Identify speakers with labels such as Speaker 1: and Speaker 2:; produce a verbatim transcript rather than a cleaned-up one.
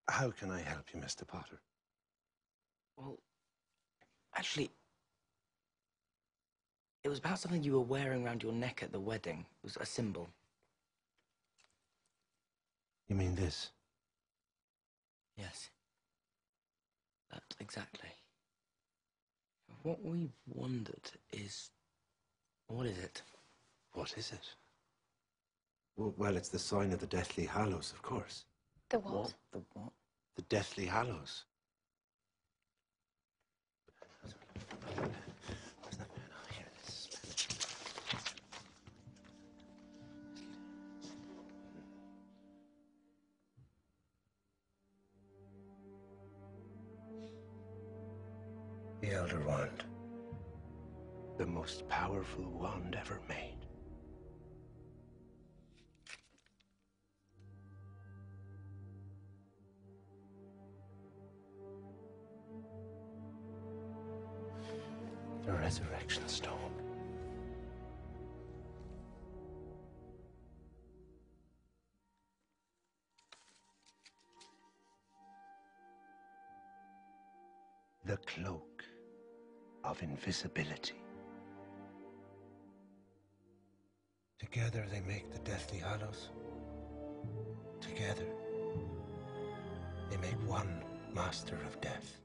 Speaker 1: How can I help you, Mister Potter?
Speaker 2: Well, actually, it was about something you were wearing around your neck at the wedding. It was a symbol.
Speaker 1: You mean this?
Speaker 2: Yes. That, exactly. What we wondered is... what is it?
Speaker 1: What is it? Well, well, it's the sign of the Deathly Hallows, of course.
Speaker 3: The what?
Speaker 2: What? The what?
Speaker 1: The Deathly Hallows. The Elder Wand. The most powerful wand ever made. The Resurrection Stone. The Cloak of Invisibility. Together they make the Deathly Hallows. Together they make one Master of Death.